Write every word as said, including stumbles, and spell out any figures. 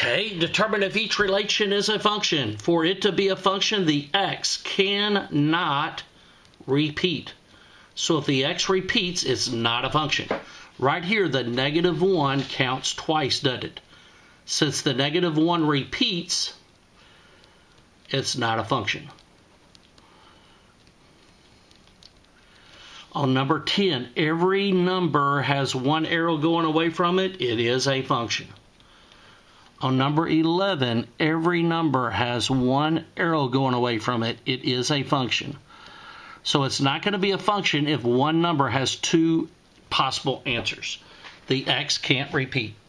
Okay, determine if each relation is a function. For it to be a function, the x cannot repeat. So if the x repeats, it's not a function. Right here, the negative one counts twice, doesn't it? Since the negative one repeats, it's not a function. On number ten, every number has one arrow going away from it. It is a function. On number eleven, every number has one arrow going away from it. It is a function. So it's not going to be a function if one number has two possible answers. The x can't repeat.